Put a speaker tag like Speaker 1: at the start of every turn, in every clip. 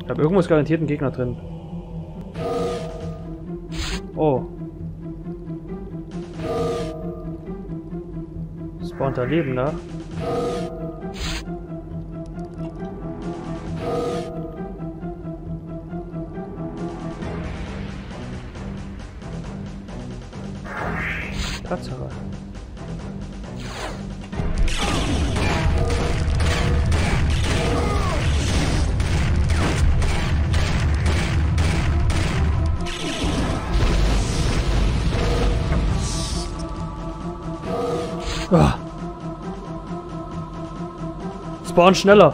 Speaker 1: glaube, irgendwo ist garantiert ein Gegner drin. Oh. Spawnt da Leben nach. Tatsache. Ah. Spawn schneller.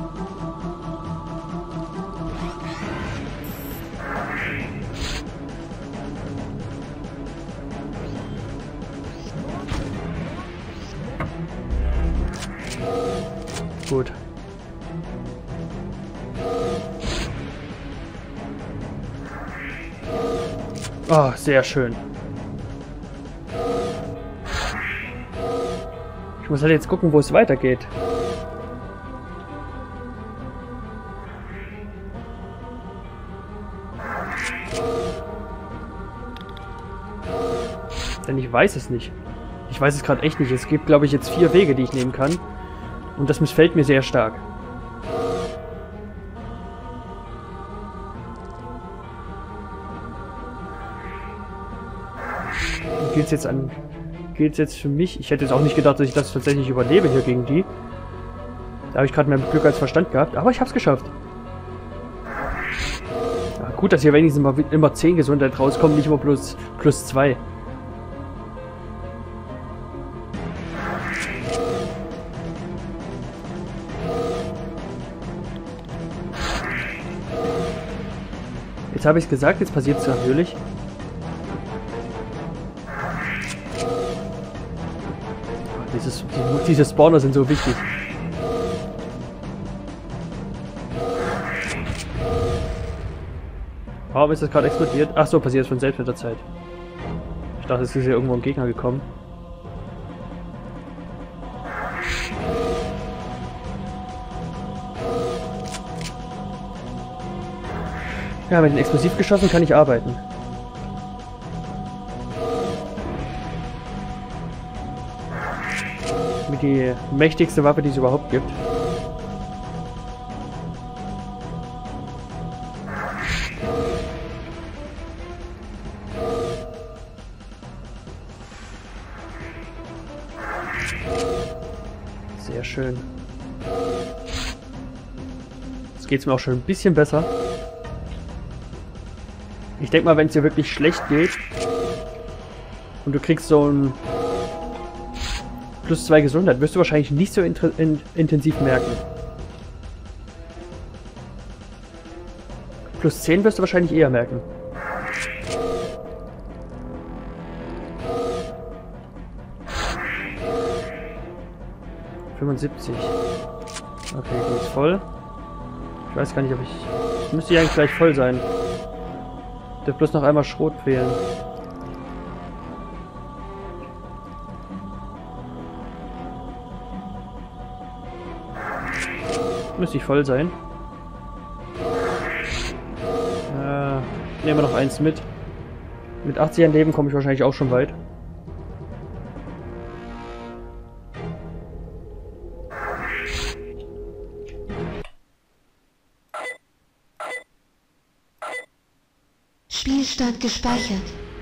Speaker 1: Gut. Ah, sehr schön. Ich muss halt jetzt gucken, wo es weitergeht. Denn ich weiß es nicht. Ich weiß es gerade echt nicht. Es gibt, glaube ich, jetzt 4 Wege, die ich nehmen kann. Und das missfällt mir sehr stark. Gilt es jetzt für mich? Ich hätte jetzt auch nicht gedacht, dass ich das tatsächlich überlebe hier gegen die. Da habe ich gerade mehr Glück als Verstand gehabt. Aber ich habe es geschafft. Ja, gut, dass hier wenigstens immer 10 Gesundheit rauskommen, nicht immer plus 2. Jetzt habe ich es gesagt, jetzt passiert es natürlich. Diese Spawner sind so wichtig. Warum ist das gerade explodiert? Ach so, passiert es von selbst mit der Zeit. Ich dachte, es ist hier irgendwo ein Gegner gekommen. Ja, mit den Explosivgeschossen kann ich arbeiten. Mit die mächtigste Waffe, die es überhaupt gibt. Sehr schön. Jetzt geht es mir auch schon ein bisschen besser. Ich denke mal, wenn es dir wirklich schlecht geht und du kriegst so ein plus 2 Gesundheit, wirst du wahrscheinlich nicht so intensiv merken. Plus 10 wirst du wahrscheinlich eher merken. $75. Okay, die ist voll. Ich weiß gar nicht, ob ich... Müsste ja eigentlich gleich voll sein. Dürfte bloß noch einmal Schrot fehlen. Müsste ich voll sein. Nehmen wir noch eins mit. Mit 80 an Leben komme ich wahrscheinlich auch schon weit.
Speaker 2: Spielstand gespeichert.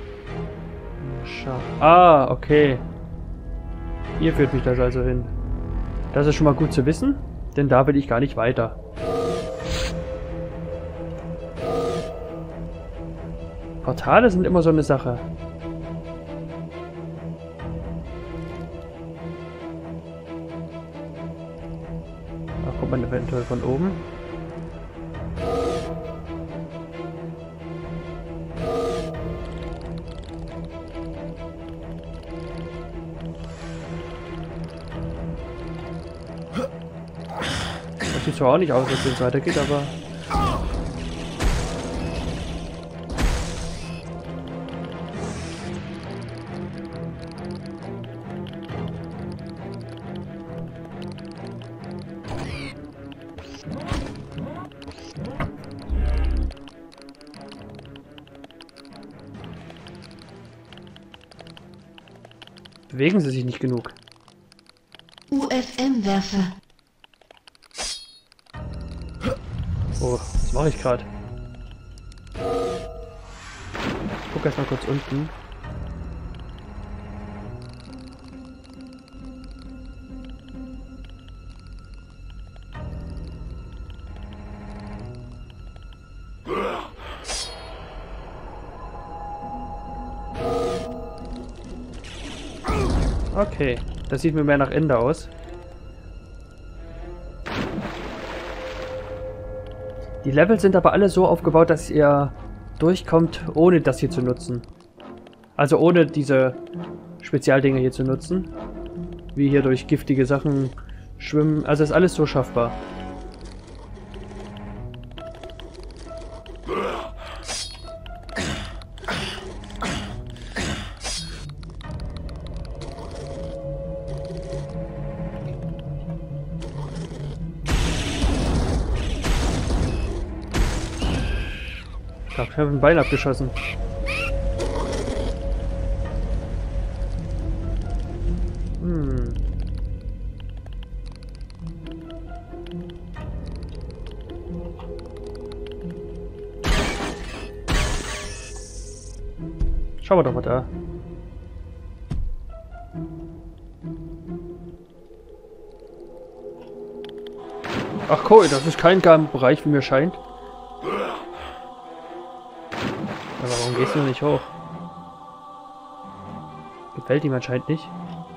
Speaker 1: Ah, okay. Hier führt mich das also hin. Das ist schon mal gut zu wissen, denn da will ich gar nicht weiter. Portale sind immer so eine Sache. Da kommt man eventuell von oben. Das sieht zwar auch nicht aus, als wenn es weitergeht, aber... bewegen sie sich nicht genug.
Speaker 2: UFM-Werfer.
Speaker 1: Oh, was mache ich gerade? Guck erst mal kurz unten. Okay, das sieht mir mehr nach Ende aus. Die Levels sind aber alle so aufgebaut, dass ihr durchkommt, ohne das hier zu nutzen. Also ohne diese Spezialdinge hier zu nutzen. Wie hier durch giftige Sachen schwimmen. Also ist alles so schaffbar. Ich glaube, ich habe ein Bein abgeschossen. Schauen wir doch mal da. Ach cool, das ist kein Bereich, wie mir scheint. Aber warum gehst du nicht hoch? Gefällt ihm anscheinend nicht.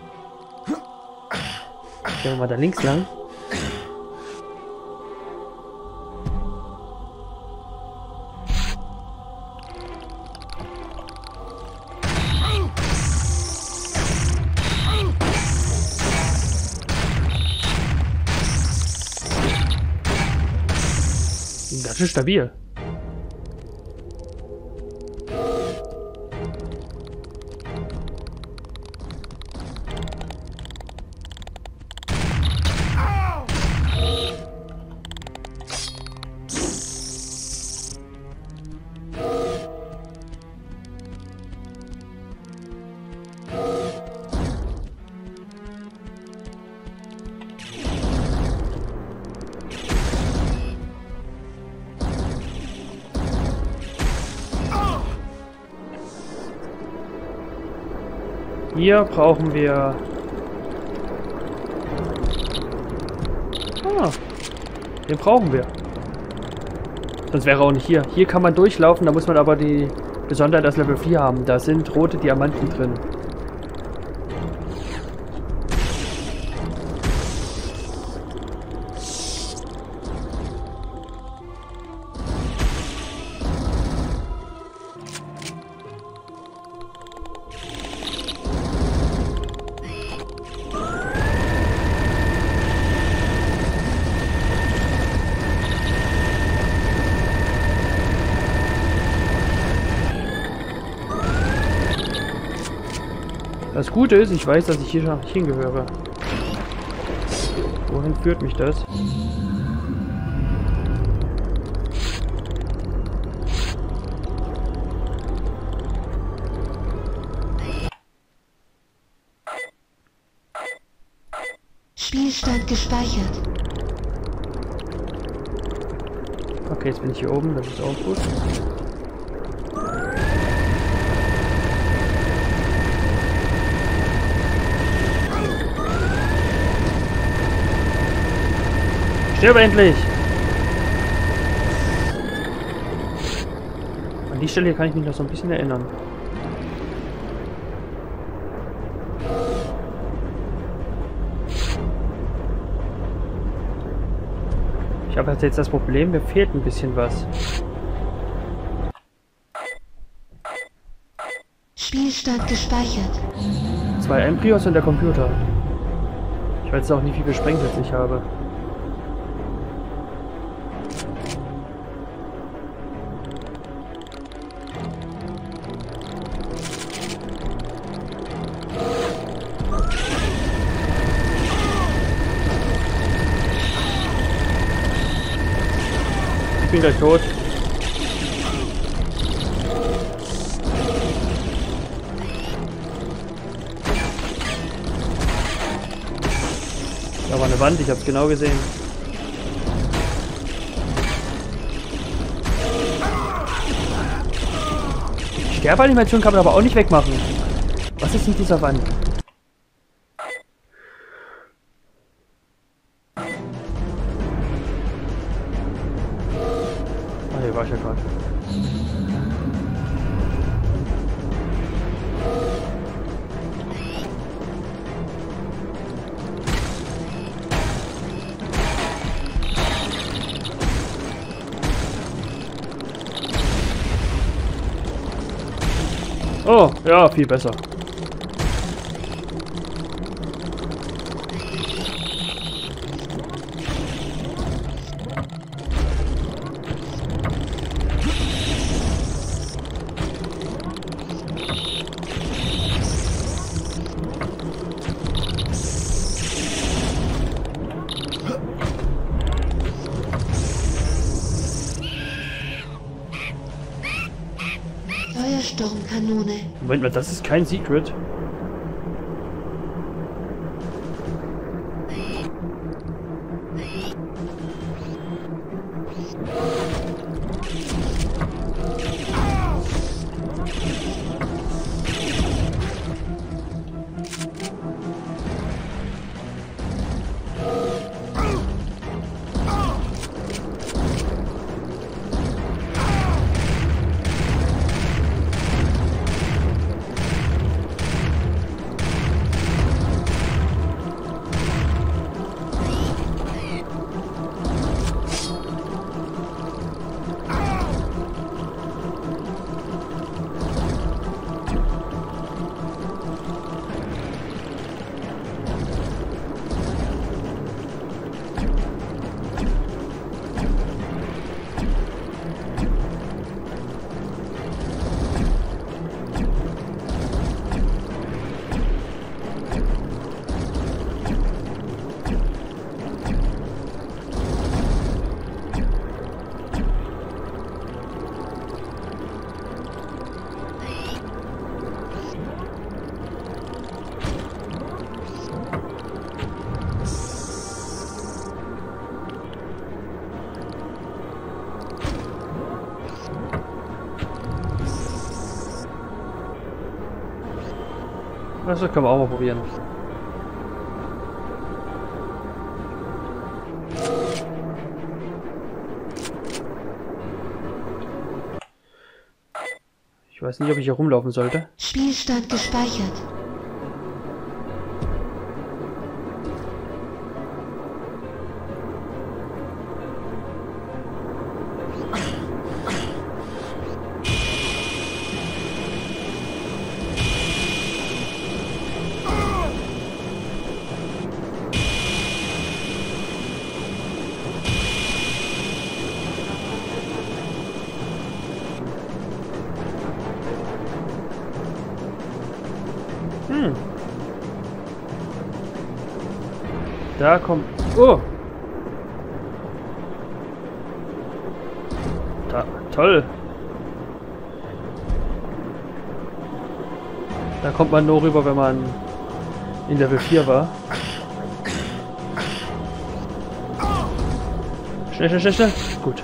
Speaker 1: Gehen wir mal da links lang. Das ist stabil. Hier brauchen wir... Ah, den brauchen wir. Sonst wäre er auch nicht hier. Hier kann man durchlaufen, da muss man aber die Besonderheit als Level 4 haben. Da sind rote Diamanten drin. Das Gute ist, ich weiß, dass ich hier schon nicht hingehöre. Wohin führt mich das?
Speaker 2: Spielstand gespeichert.
Speaker 1: Okay, jetzt bin ich hier oben, das ist auch gut. Stirb endlich! An die Stelle hier kann ich mich noch so ein bisschen erinnern. Ich habe jetzt das Problem, mir fehlt ein bisschen was.
Speaker 2: Spielstand gespeichert.
Speaker 1: 2 Embryos und der Computer. Ich weiß auch nicht, wie viel Sprengsätze ich habe. Ich bin gleich tot. der Wand, ich hab's genau gesehen. Sterbeanimation kann man aber auch nicht wegmachen. Was ist mit dieser Wand? Ah, hier war ich ja gerade. Oh, ja, viel besser.
Speaker 2: Feuersturmkanone.
Speaker 1: Moment mal, das ist kein Secret. Das können wir auch mal probieren. Ich weiß nicht, ob ich hier rumlaufen sollte.
Speaker 2: Spielstand gespeichert.
Speaker 1: Da kommt... Oh! Da, toll! Da kommt man nur rüber, wenn man in Level 4 war. Schnell, schnell, schnell, schnell! Gut.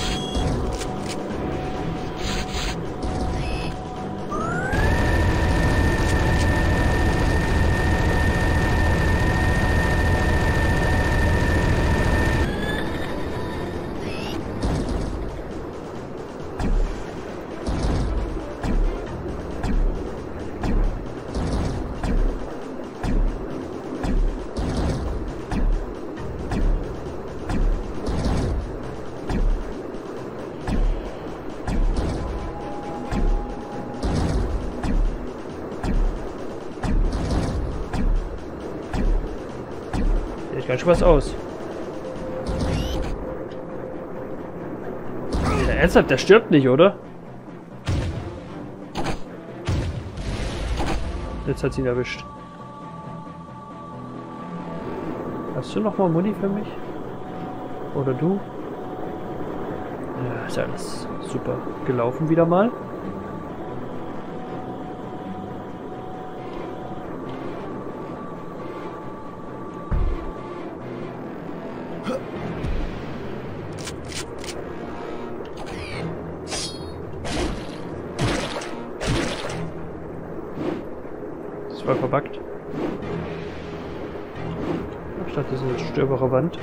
Speaker 1: Sieht ganz schön was aus. Ja, ernsthaft, der stirbt nicht, oder? Jetzt hat sie ihn erwischt. Hast du noch mal Muni für mich? Oder du? Ja, ist alles super gelaufen wieder mal. Das war verbuggt. Ich dachte, das ist eine störbare Wand.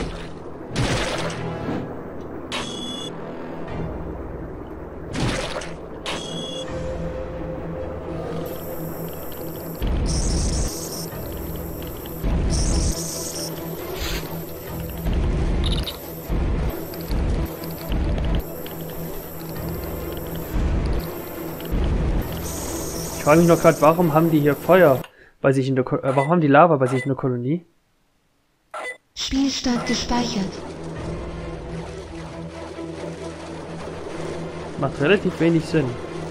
Speaker 1: Ich frage mich noch gerade, warum haben die hier Feuer bei sich in der warum haben die Lava bei sich in der Kolonie?
Speaker 2: Spielstand gespeichert.
Speaker 1: Macht relativ wenig Sinn.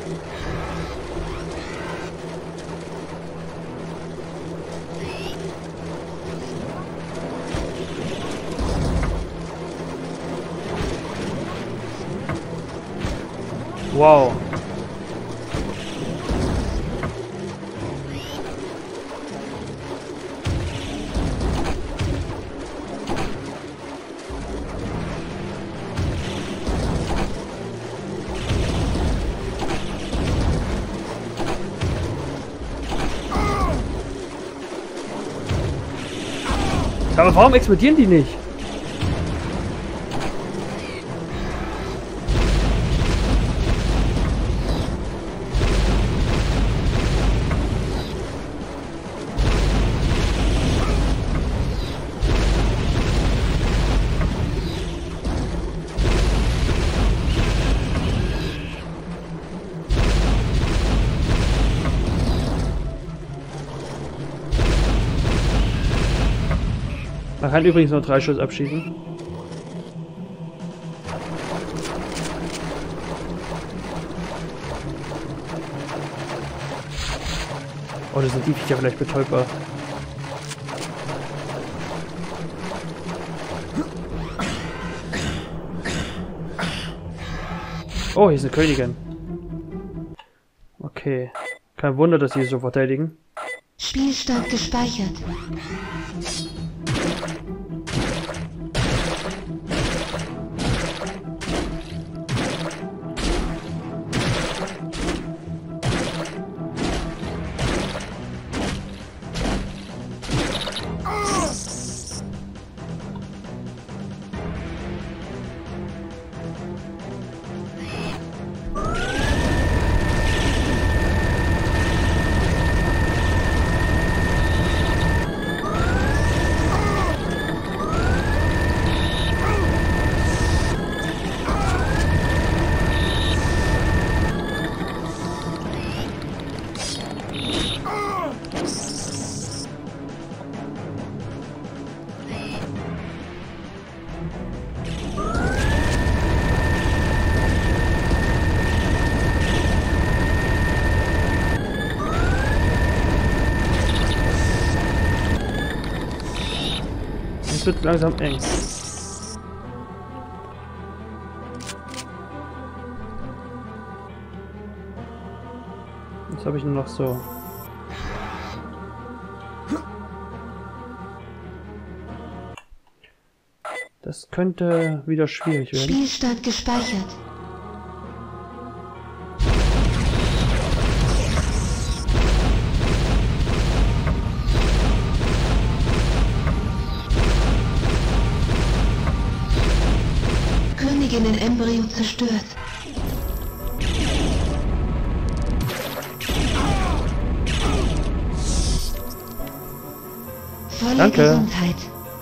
Speaker 1: Wow. Aber warum explodieren die nicht? Man kann übrigens nur 3 Schuss abschießen. Oh, das sind die Viecher vielleicht betäubbar. Oh, hier ist eine Königin. Okay. Kein Wunder, dass sie so verteidigen.
Speaker 2: Spielstand gespeichert. Es wird langsam eng. Jetzt habe ich nur noch so. Das könnte wieder schwierig werden. Spielstand gespeichert. Embryo zerstört. Volle
Speaker 1: Danke.
Speaker 2: Gesundheit.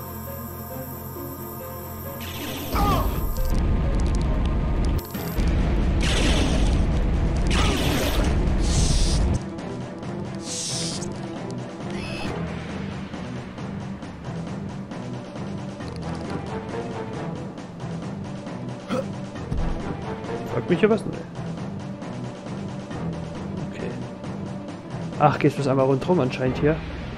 Speaker 1: Fragt mich ja was? Nee. Okay. Ach, geht's bloß einmal rundherum anscheinend hier.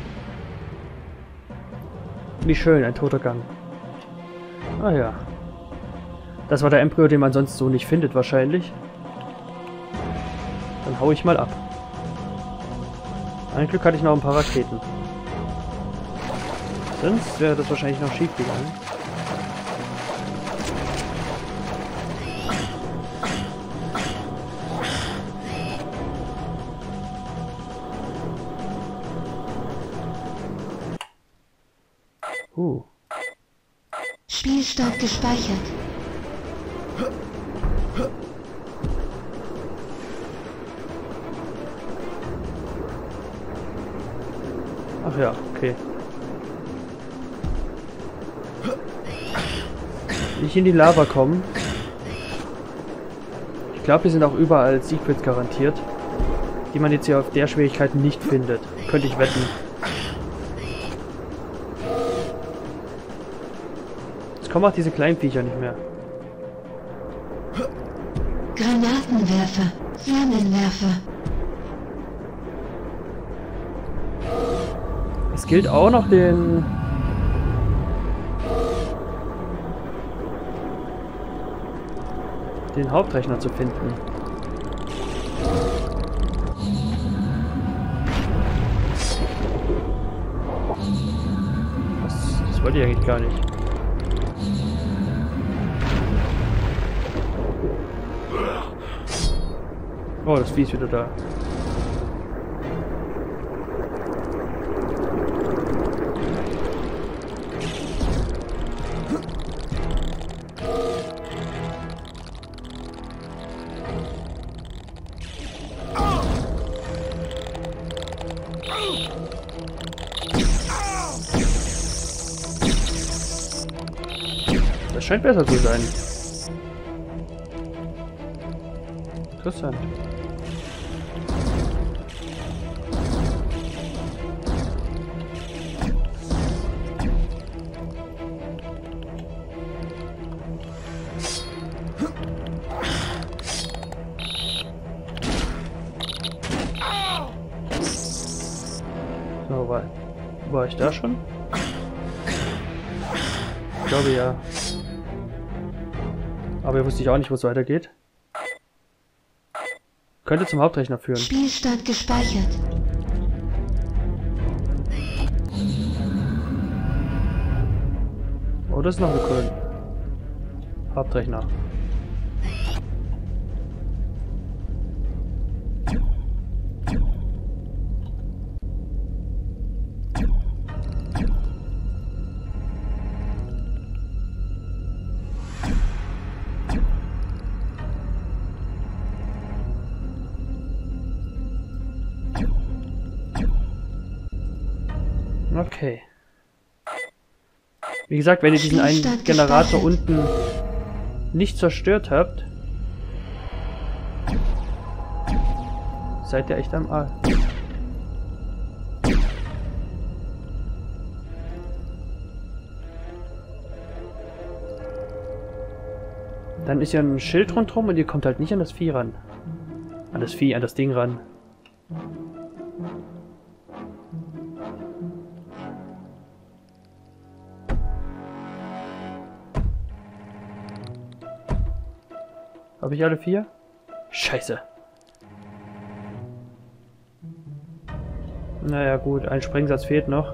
Speaker 1: Wie schön, ein toter Gang. Ah ja. Das war der Embryo, den man sonst so nicht findet wahrscheinlich. Dann hau ich mal ab. Ein Glück hatte ich noch ein paar Raketen. Sonst wäre das wahrscheinlich noch schief gegangen.
Speaker 3: Spielstand gespeichert.
Speaker 1: Ach ja, okay. Nicht in die Lava kommen. Ich glaube, hier sind auch überall Secrets garantiert, die man jetzt hier auf der Schwierigkeit nicht findet. Könnte ich wetten. Jetzt kommen auch diese kleinen Viecher nicht mehr.
Speaker 3: Granatenwerfer, Flammenwerfer.
Speaker 1: Es gilt auch noch den Hauptrechner zu finden. Das wollte ich eigentlich gar nicht. Oh, das Vieh ist wieder da. Das scheint besser zu sein. Interessant. So, war ich da schon? Ich glaube ja. Aber hier wusste ich auch nicht, wo es weitergeht. Könnte zum Hauptrechner führen.
Speaker 3: Spielstand gespeichert.
Speaker 1: Oh, das ist noch eine Kolonie. Hauptrechner. Okay. Wie gesagt, wenn ihr diesen einen Generator unten nicht zerstört habt, seid ihr echt am Arsch. Dann ist ja ein Schild rundherum und ihr kommt halt nicht an das Vieh ran. An das Vieh, an das Ding ran. Habe ich alle 4? Scheiße. Naja gut, ein Sprengsatz fehlt noch.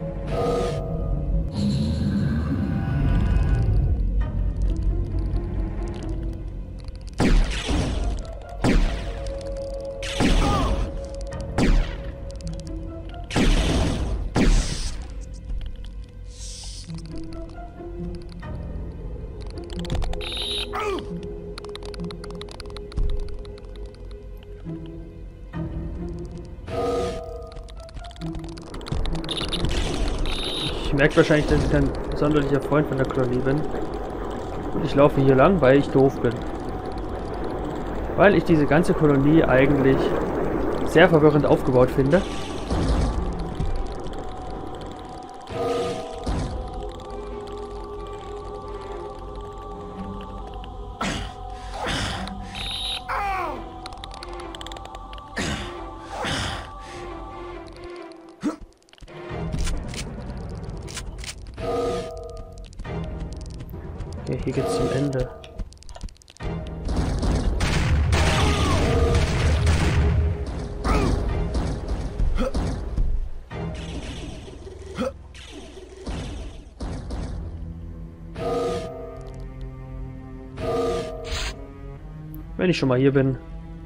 Speaker 1: Ich merke wahrscheinlich, dass ich kein sonderlicher Freund von der Kolonie bin. Und ich laufe hier lang, weil ich doof bin. Weil ich diese ganze Kolonie eigentlich sehr verwirrend aufgebaut finde. Okay, hier geht's zum Ende. Wenn ich schon mal hier bin.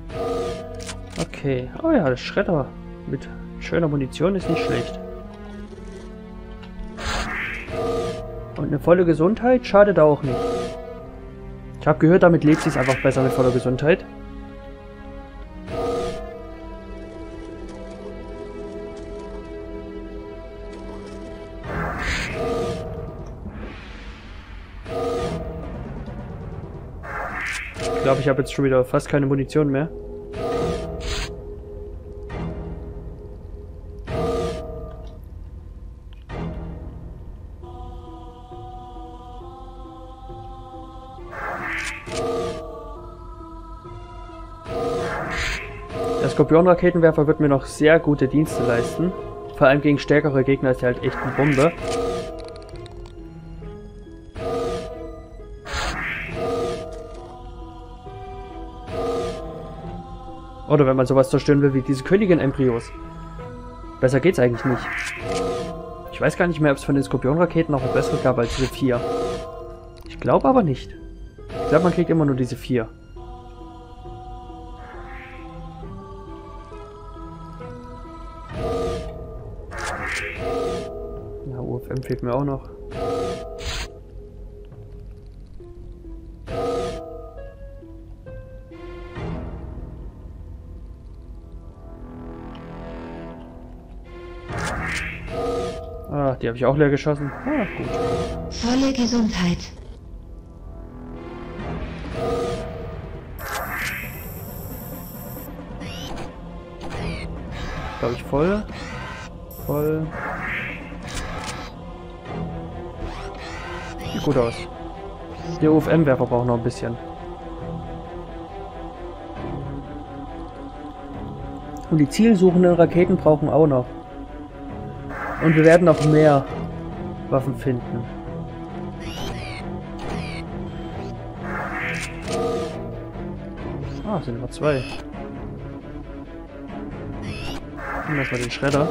Speaker 1: Okay. Oh ja, das Schredder mit schöner Munition ist nicht schlecht. Und eine volle Gesundheit schadet auch nicht. Ich habe gehört, damit lebt sich einfach besser mit voller Gesundheit. Ich glaube, ich habe jetzt schon wieder fast keine Munition mehr. Der Skorpion-Raketenwerfer wird mir noch sehr gute Dienste leisten. Vor allem gegen stärkere Gegner ist er halt echt eine Bombe. Oder wenn man sowas zerstören will wie diese Königin-Embryos. Besser geht's eigentlich nicht. Ich weiß gar nicht mehr, ob es von den Skorpion-Raketen noch eine bessere gab als diese 4. Ich glaube aber nicht. Ich glaube, man kriegt immer nur diese 4. Ja, UFM fehlt mir auch noch. Ah, die habe ich auch leer geschossen. Ah, gut.
Speaker 3: Volle Gesundheit.
Speaker 1: Glaube ich voll. Voll. Sieht gut aus. Der UFM-Werfer braucht noch ein bisschen. Und die zielsuchenden Raketen brauchen auch noch. Und wir werden noch mehr Waffen finden. Ah, sind immer 2. Nehmen wir erstmal den Schredder.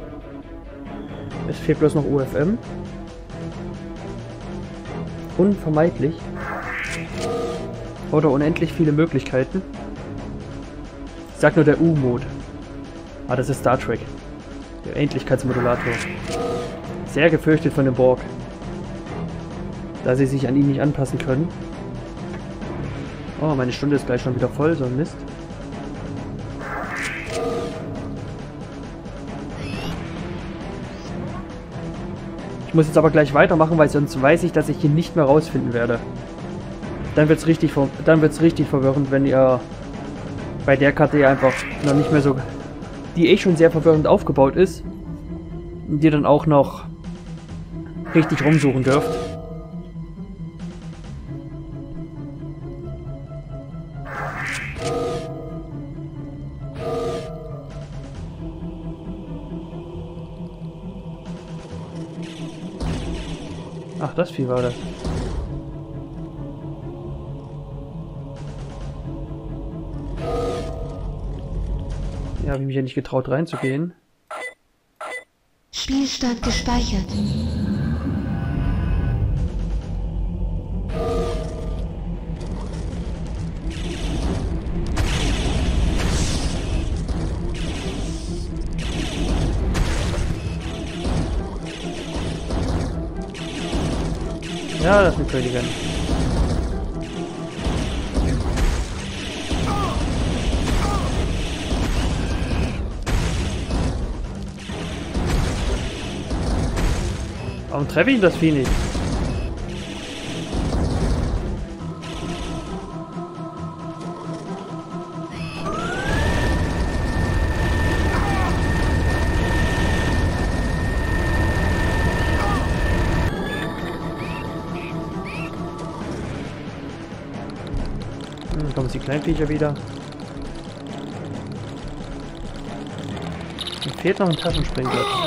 Speaker 1: Es fehlt bloß noch UFM. Unvermeidlich. Oder unendlich viele Möglichkeiten. Ich sag nur der U-Mode. Ah, das ist Star Trek. Der Endlichkeitsmodulator. Sehr gefürchtet von dem Borg. Da sie sich an ihn nicht anpassen können. Oh, meine Stunde ist gleich schon wieder voll, so ein Mist. Ich muss jetzt aber gleich weitermachen, weil sonst weiß ich, dass ich hier nicht mehr rausfinden werde. Dann wird's richtig verwirrend, wenn ihr bei der Karte einfach noch nicht mehr so... die schon sehr verwirrend aufgebaut ist, und ihr dann auch noch richtig rumsuchen dürft. Ach, das Vieh war das. Ja, habe ich mich ja nicht getraut reinzugehen.
Speaker 3: Spielstand gespeichert.
Speaker 1: Ja, das ist eine Königin. Warum treffe ich das Vieh nicht? Dann kommen die Kleinviecher wieder. Mir fehlt noch ein Taschenspringblatt.